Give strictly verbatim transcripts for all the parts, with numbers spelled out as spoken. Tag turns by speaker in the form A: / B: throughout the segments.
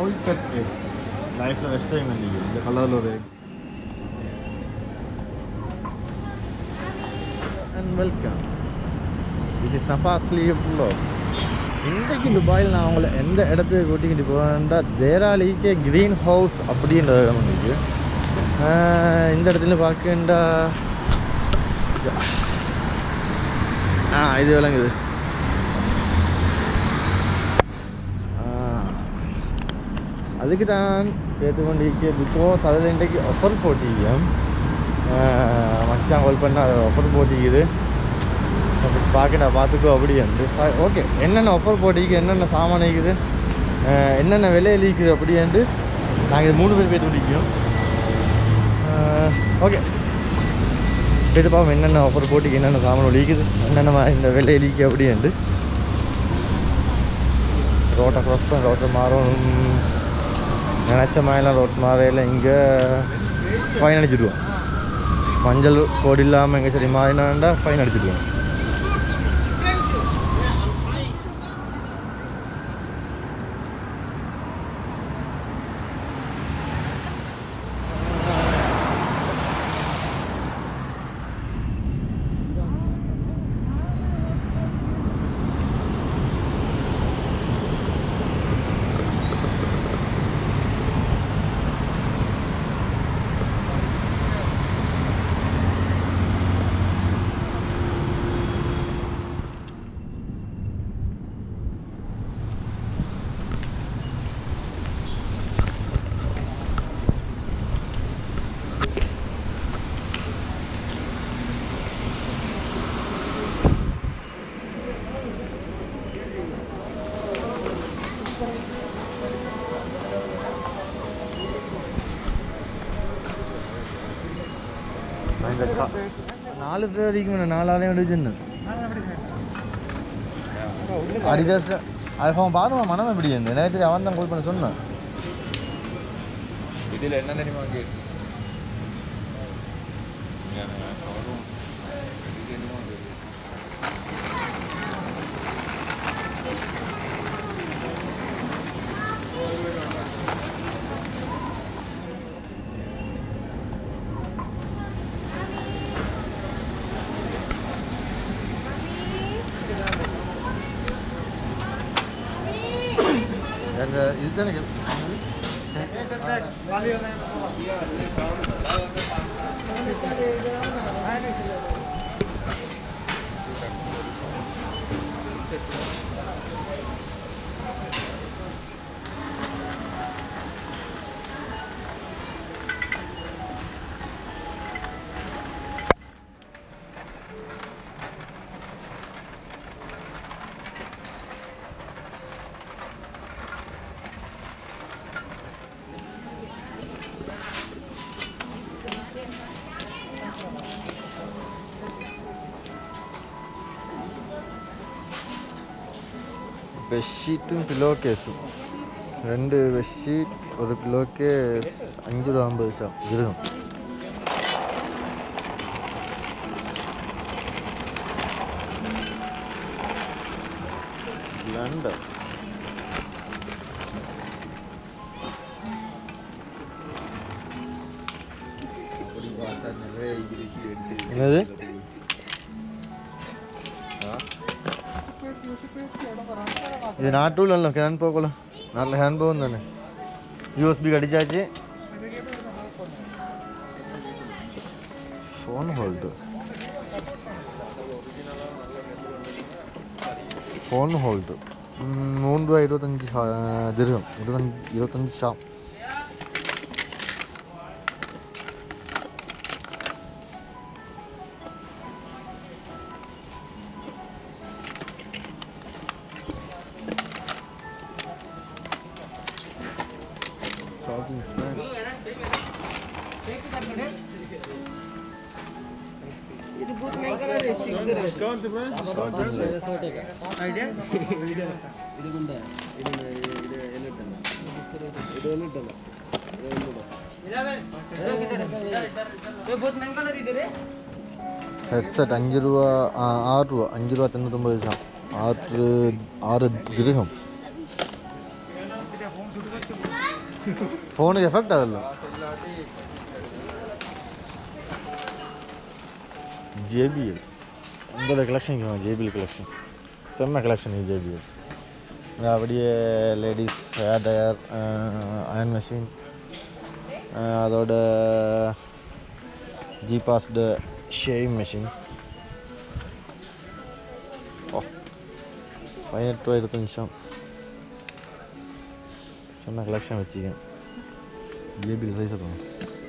A: salted egg. Life la first time endiye. The color lo egg. And welcome. This is Nafa's Sleep Vlog. இன்றைக்கு துபாயில் நான் உங்களை எந்த இடத்துக்கு கூட்டிக்கிட்டு போவேன்டா தேராலிக்கே க்ரீன் ஹவுஸ் அப்படின்ற இடம் வந்துருக்கு. இந்த இடத்துல பார்க்கண்டா ஆ இது விளங்குது. அதுக்கு தான் கேட்டுக்கொண்டிருக்கேன். பிகாஸ் அதில் இன்றைக்கு ஆஃபர் போட்டிங்க. மச்சான் கால் பண்ண ஆஃபர் போட்டிக்குது. அப்படி பார்க்கடா பார்த்துக்கோ அப்படி வந்து ஓகே என்னென்ன ஆஃபர் போட்டிக்கு என்னென்ன சாமான் இருக்குது என்னென்ன விலையில் இருக்குது அப்படின்ட்டு நாங்கள் இது மூணு பேர் போய் துடிக்கும். ஓகே போய்ட்டு பார்ப்போம் என்னென்ன ஆஃபர் போட்டிக்கு என்னென்ன சாமான் ஒழிக்குது என்னென்ன இந்த விலையில் இருக்குது அப்படின்ட்டு. ரோட்டை க்ராஸ் பண்ண ரோட்டை மாறும் நினச்ச மாதிரிலாம் ரோட் மாறையில் இங்கே ஃபைன் அடிச்சுடுவோம். மஞ்சள் கோடு இல்லாமல் எங்கே சரி மாறினாண்டா ஃபைன் அடிச்சுடுவோம். நாலு பேர் வரைக்கும் நாலாலையும் விடுச்சுன்னு அடிஜஸ்ட் அவன் பாருமா மனம் எப்படி இருந்து நேற்று அவன் தான் கால் பண்ண சொன்னான். இதில் என்ன தெரியுமா கேஸ் இதுதானே பெட்ஷீட்டும் பில்லோ கேஸும் ரெண்டு பெட்ஷீட் ஒரு பில்லோ கேஸ் அஞ்சு ரூபா ஐம்பது சா இருக்கும். லண்டன் என்னது இது நாட்டூல் அல்ல ஹேண்ட் போகலாம் நல்ல ஹேண்ட் போகும் தானே. யூஎஸ்பி கடிச்சாச்சு. ஃபோன் ஹோல்டு ஃபோன் ஹோல்டு மூணு ரூபா இருபத்தஞ்சி திரகம் இருபத்தஞ்சி இருபத்தஞ்சி Sham.
B: Discount bro. Discount idea. ಇದು ಗುಂಡ ಇದು ಇದು ಎಲ್ಲಿಟ್ಟಲ್ಲ ಇದು ಎಲ್ಲಿಟ್ಟಲ್ಲ
A: ஹெட்செட் அஞ்சு ரூபா ஆறு ரூபா அஞ்சு ரூபா தொண்ணூத்தொம்பது சாம் ஆறு ஆறு திரகம். ஃபோனுக்கு எஃபெக்ட் ஆகல. ஜேபிஎல் இந்த கலெக்ஷன் ஜேபிஎல் கலெக்ஷன் செம்ம கலெக்ஷன் இது ஜேபிஎல். அப்படியே ladies hair dryer, iron machine, அதோட ஜிபாஸ்டு ஷேவிங் மெஷின். ஓ பதினெட்டு ரூபா இருபத்தஞ்சு நிமிஷம் செம்ம கலெக்ஷன் வச்சுக்கேன். ஜேபிஎல் சைஸை போகணும்.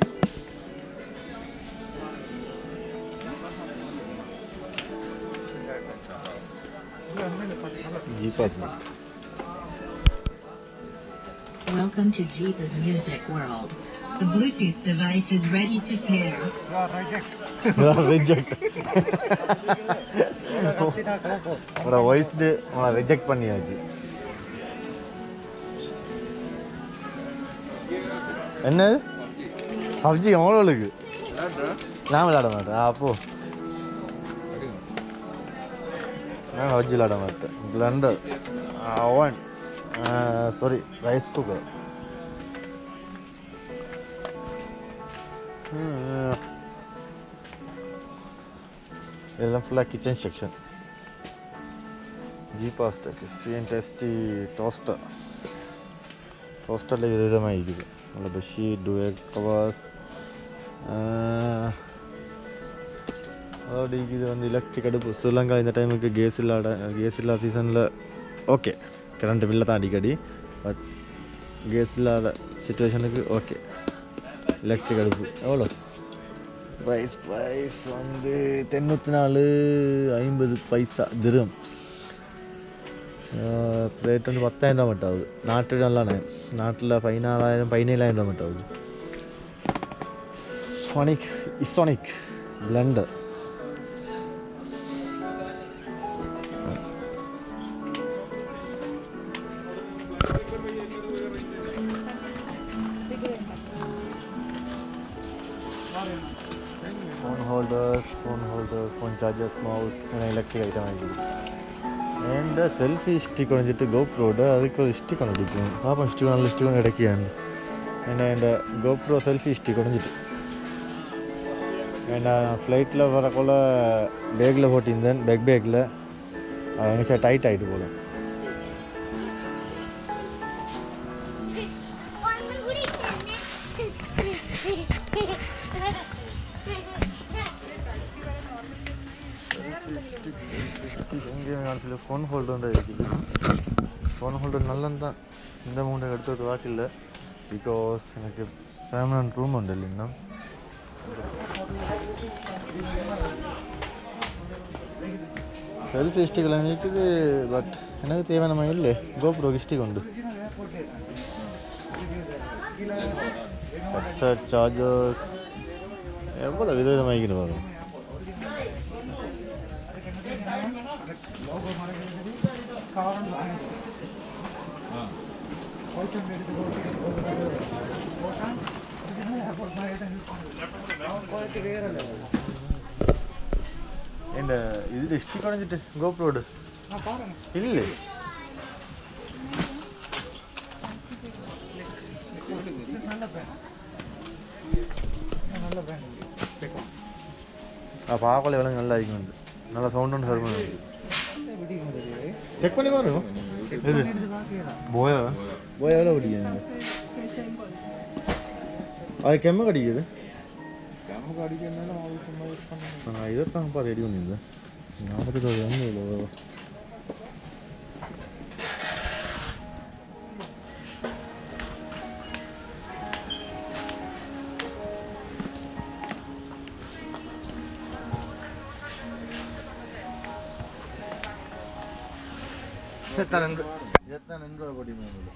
A: Jeepa's.
C: Welcome to Jeepa's Music World. The Bluetooth device is ready to pair.
A: Reject. ஒரு வாய்ஸ்டு உங்களை ரிஜெக்ட் பண்ணியாச்சு. என்னது பப்ஜி எவ்வளோக்கு? நான் விளையாட மாட்டேன். அப்போ நான் பப்ஜி விளையாட மாட்டேன். பிளண்டர், அவன் சாரி ரைஸ் குக்கர். இதெல்லாம் ஃபுல்லாக கிச்சன் செக்ஷன். ஜிபாஸ்ட் கிறிஸ்பி அண்ட் டேஸ்டி டோஸ்டர். டோஸ்டரில் விதவிதமாக இருக்குது. நல்ல பெட்ஷீட், டுவேட் கவர்ஸ், அதோட இது வந்து எலக்ட்ரிக் அடுப்பு. ஸ்ரீலங்கா இந்த டைமுக்கு கேஸ் இல்லாத கேஸ் இல்லாத சீசனில் ஓகே, கரண்ட் பில்லை தான் அடிக்கடி. பட் கேஸ் இல்லாத சிச்சுவேஷனுக்கு ஓகே எலக்ட்ரிக் அடுப்பு. எவ்வளோ ப்ரைஸ்? ப்ரைஸ் வந்து தொண்ணூற்றி நாலு ஐம்பது பைசா திரம். ரேட் வந்து பத்தாயிரம் ரூபா மட்டும் ஆகுது. நாட்டு நல்லாண்ணே, நாட்டில் பதினாலாயிரம் பதினேழாயிரம் ரூபா மட்டும் ஆகுது. சோனிக் இசோனிக் blender. Phone holders, phone holder, phone chargers, mouse, electric item ஆகிடுது. എൻ്റെ സെൽഫി സ്റ്റിക്ക് വന്നിട്ട് ഗോപ്രോയുടെ അതൊക്കെ സ്റ്റിക്ക് ആണ് അടിക്കുന്നത്. പാപ്പം സ്റ്റിക്ക് നല്ല സ്റ്റിക്ക് ഒന്ന് ഇടയ്ക്കാണ്. പിന്നെ എൻ്റെ ഗോപ്രോ സെൽഫി സ്റ്റിക്ക് വന്നിട്ട് എൻ്റെ ഫ്ലൈറ്റിൽ வரக்குள்ள பேக்கில் போட்டிருந்தேன். பேக் பேக்கில் எங்கே சார் டைட் ஆகிட்டு போகலாம். எங்கேயும் காலத்தில் ஃபோன் ஹோல்டர் தான் இருக்குது. ஃபோன் ஹோல்டர் நல்லந்தான். இந்த மூணு எடுத்தது வாக்கில்லை. பிகாஸ் எனக்கு பெர்மனன்ட் ரூம் உண்டு இல்லைன்னா. செல்ஃபி ஸ்டிக்கெல்லாம் இருக்குது. பட் எனக்கு தேவையான மாதிரி இல்லை. கோப்ரோ ஸ்டிக் உண்டு. ஹெட்செட், சார்ஜர்ஸ் எவ்வளோ விதவிதமாகிக்கிட்டு வரும். എൻ്റെ ഇതിൽ ഇഷ്ടി കളഞ്ഞിട്ട് ഗോപ്രോഡ് ഇല്ലേ? ആ പാവക്കൊള്ള എവിടെ നല്ലതായിരിക്കുന്നുണ്ട്. നല്ല സൗണ്ട് ഉണ്ട്. ഹെർമോൺ ചെക്ക് പണി പറഞ്ഞു. ഇത് പോയോ പോയ എവിടെ പിടിക്കാൻ? അത് കെമ്മ കടിക്കത് ಐವತ್ತಪ್ಪ ರೆಡಿ ಬಂದಿದ್ದ. ನಾಲ್ಕು ಹೆಂಗಿಲ್ಲ எத்தனை எத்தனை ரூபா போட்டி மேலே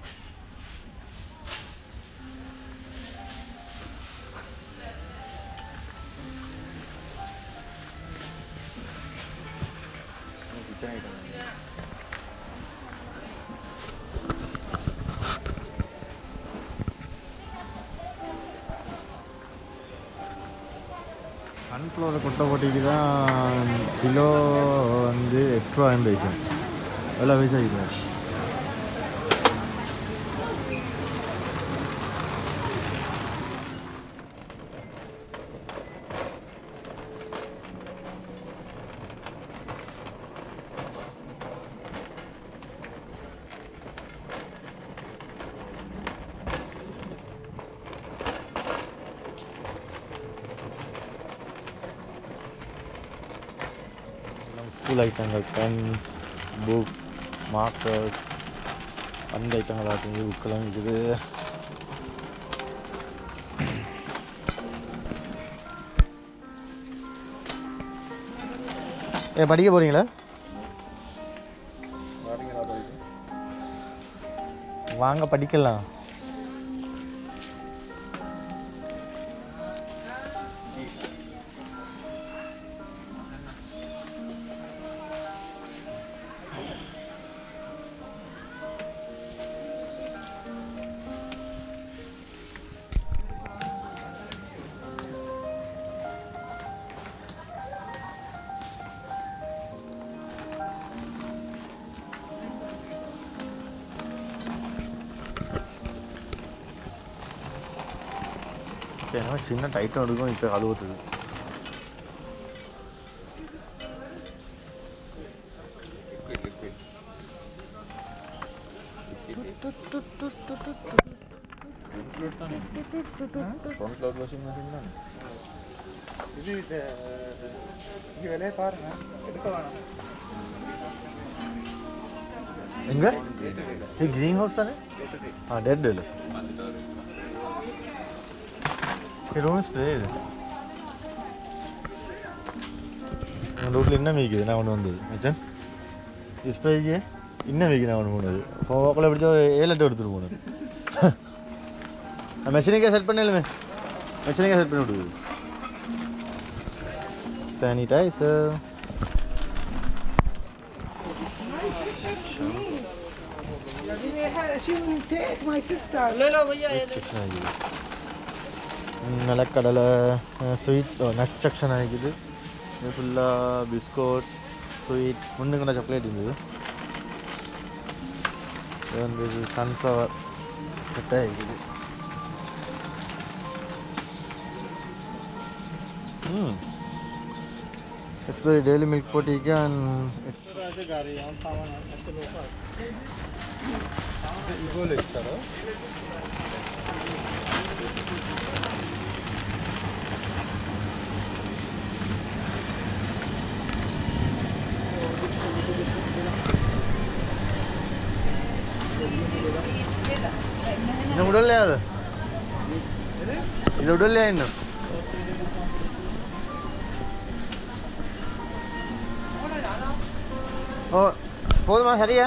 A: சன்ஃப்ளவர் கொட்டை போட்டிக்கு தான் கிலோ வந்து எட்டு ரூபா பைசா. எவ்வளோ பைசா இருக்குது? ஸ்கூல் ஐட்டங்கள் பென் புக் மார்க்கர்ஸ் அந்த ஐட்டங்கள் ஆகுது புக்கெல்லாம் இருக்குது. ஏ படிக்க போகிறீங்களா? வாங்க படிக்கலாம். ஏன்னா சின்ன டைட்டும் எடுக்கும். இப்போ அழுவுறது வாஷிங் மிஷின் தான் இது. இங்கே விலையை பாருங்க, எடுக்க வேணாம். எங்க இது கிரீன் ஹவுஸ் தானே? ஆ டெட் இல்லை ரூம் ஸ்ப்ரே. இது எங்கள் வீட்டில் என்ன மீக்குது நான் ஒன்று வந்தது மச்சான் இது ஸ்ப்ரேக்கு என்ன மீக்கு நான் ஒன்று போனது போக்கில் பிடிச்ச ஒரு ஏழெட்டு எடுத்துகிட்டு போனது. மெஷினுக்கே செட் பண்ணலுமே மெஷினுக்கே செட் பண்ணி விடுது. சானிடைசர் நிலக்கடலை ஸ்வீட் நட்ஸ் செக்ஷன் ஆகிக்குது. இது ஃபுல்லாக பிஸ்கோட் ஸ்வீட் ஒன்று கொண்ட சாக்லேட் இருந்தது. இது வந்து சன்ஃப்ளவர் கட்டை ஆகிக்குது. ம் எஸ்பெரி டெய்லி மில்க் போட்டிக்கு ఇస్తారా? ఇది ఉడలే అది ఇది ఉడలే ఇన్ను ஓ போதுமா சரியா?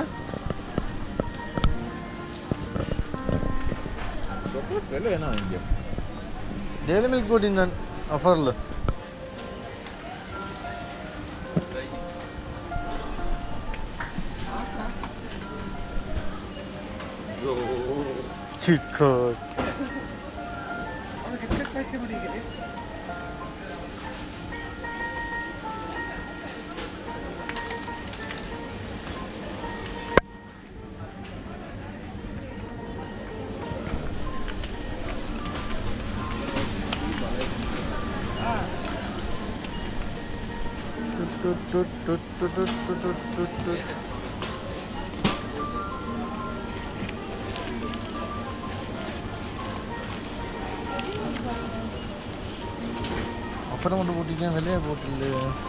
A: விலைனா இங்கே டெய்லி மில்க் போட்டிருந்தான் ஆஃபரில். கிட்காட் அப்புறம் கொண்டு போட்டிருக்கேன் விலையை போட்டில்ல.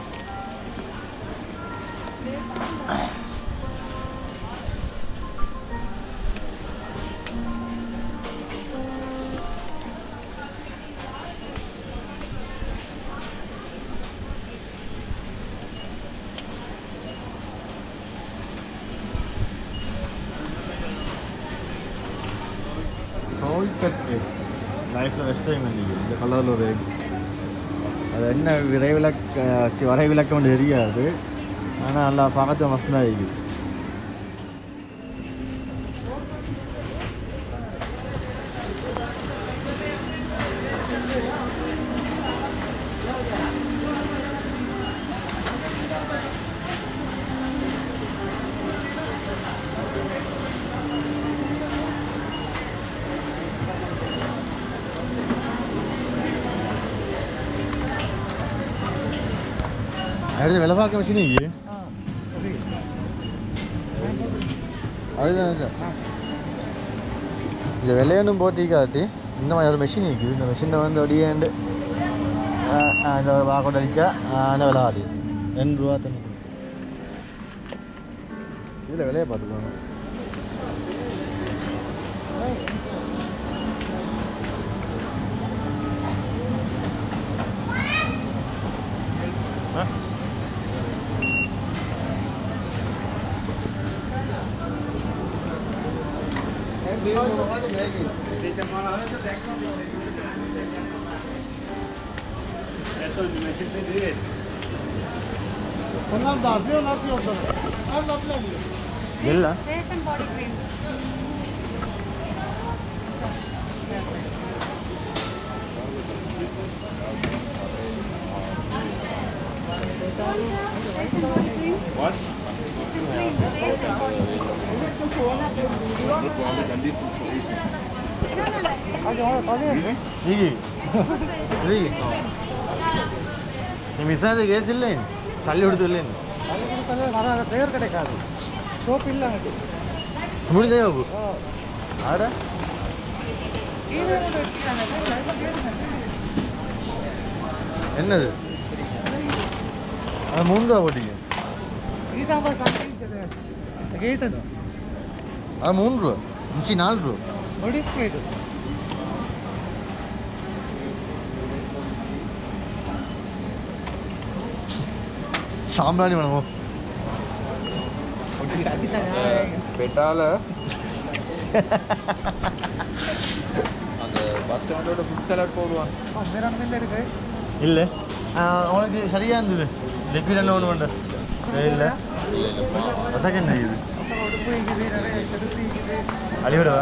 A: சோல் கட் எக் லைஃப்பில் ஃபஸ்ட் டைம் இருந்தீங்க இந்த கலரில் ஒரு எக். அது என்ன விரைவிலக்க வரைவிலக்கம் தெரியாது, ஆனால் நல்லா பார்த்து மஸ்தான் இருக்குது. அடுத்து விலை பார்க்க மிஷின் இங்கே அதுதான் அதுதான் இந்த விலையொன்றும் போட்டிக்காட்டி இந்த மாதிரி ஒரு மிஷின் இருக்குது. இந்த மிஷினை வந்து ஒடியாண்டு இந்த வாக்கோட அடித்தா அந்த விலை ஆடி ரெண்டு ரூபா தொண்ணூற்றி இதில் விலையை பார்த்துக்கோங்க. ಇಲ್ಲ
D: Face and body cream. What? It's a cream. Face and body cream.
A: ಹೀಗೆ ಹೀಗೆ ನೀವು ಮಿಸ್ ಆದ ಕೇಸ್ ಇಲ್ಲ ಏನು ತಳ್ಳಿ ಹೊಡೆದಿಲ್ಲ ಏನು
B: ಬೇರೆ ಕಡೆ ಕಾದು ಸೋಪ್ ಇಲ್ಲ
A: ಮುಡಿದೆ ಹೋಗು ಆಡ என்னது அது மூணு ரூபா போட்டீங்க அது மூணு ரூபா மிச்சி நாலு ரூபா சாம்பிராணி வேணும்
E: பெட்டால அந்த பஸ் ஸ்டாண்டோட ஃபுட் சலாட் போடுவான்
A: இல்லை அவனுக்கு சரியாக இருந்தது லிக்விட் என்ன ஒன்று வேண்டாம் இல்லை செகண்ட் இது அடிவிடவா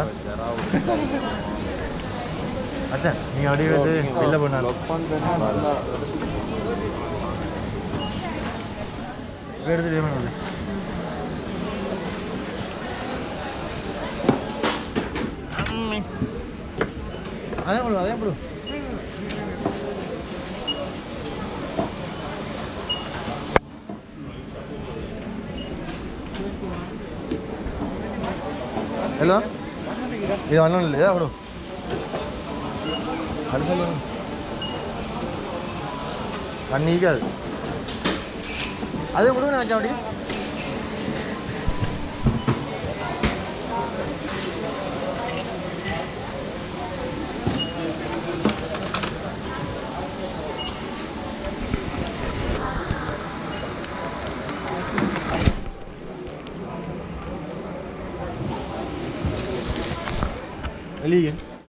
A: அச்சா நீங்கள் அடிவிடு இல்லை பண்ணாலும் எடுத்துட்டு வேணும் அதே போடு அதே போடு ஹலோ இது ஒன்றும் இல்லையா அப்படி அது சொல்லுங்க கண்ணிக்காது அதே கொடுங்க நான் அப்படி வெளியே